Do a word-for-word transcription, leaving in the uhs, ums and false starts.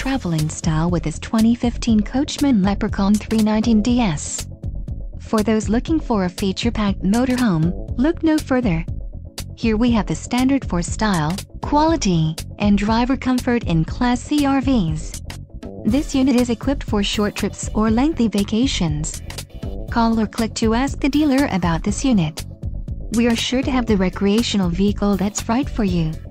traveling style with this twenty fifteen Coachmen Leprechaun three nineteen D S. For those looking for a feature-packed motorhome, look no further. Here we have the standard for style, quality, and driver comfort in Class C R Vs. This unit is equipped for short trips or lengthy vacations. Call or click to ask the dealer about this unit. We are sure to have the recreational vehicle that's right for you.